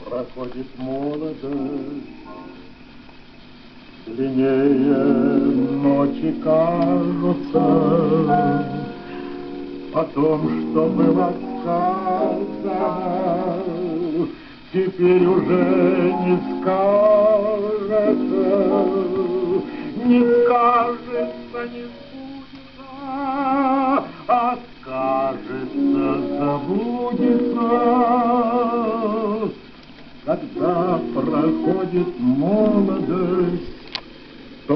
проходит молодость, длиннее ночи кажутся, о том, что было сказано, теперь уже не скажется, не скажется, не сбудется, а скажется, забудется. Когда проходит молодость, то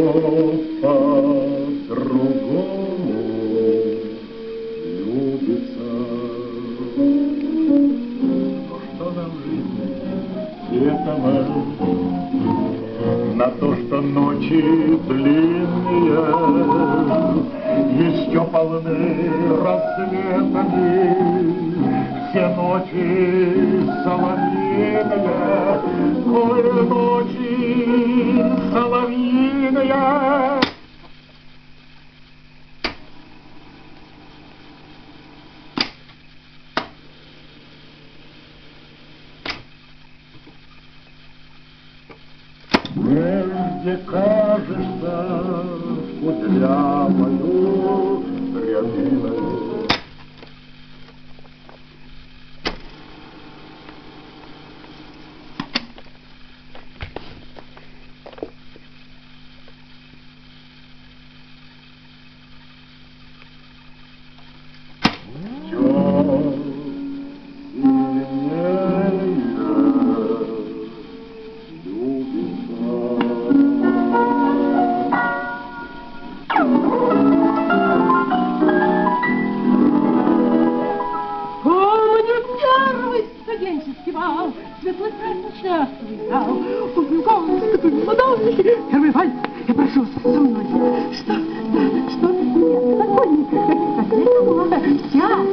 по-другому любится. Ну что нам жизнь этого? На то, что ночи длинные, еще полны рассветами, все ночи соловьиные, коль ночи соловьиные. Прежде кажется кудрявою рябиной. Первый вальс, я прошу, со мной. Что? Да, что? Нет, спокойненько. Как это было? Сейчас.